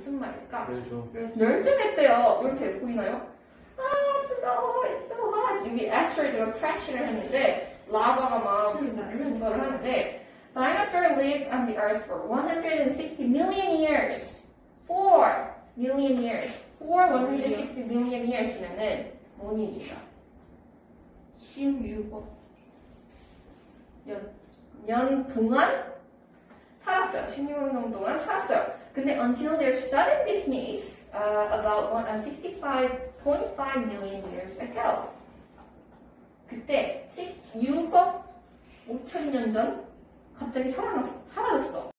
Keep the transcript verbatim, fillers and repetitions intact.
무슨 말일까? 그렇죠. 멸종했대요. 이렇게 보이나요? 아 뜨거워, it's so hot. 여기 asteroid가 crash를 했는데 라바가 막 증거를 하는데 Dinosaur lived on the earth for one hundred sixty million years. four million years. for one hundred sixty million years면은 뭐니까? 십육억 년, 년 동안 살았어요. 십육억 년 동안 살았어요. 근데 until their sudden dismiss uh, about one, uh, sixty-five point five million years ago. 그때 육억 오천 년 전 갑자기 살아났, 사라졌어.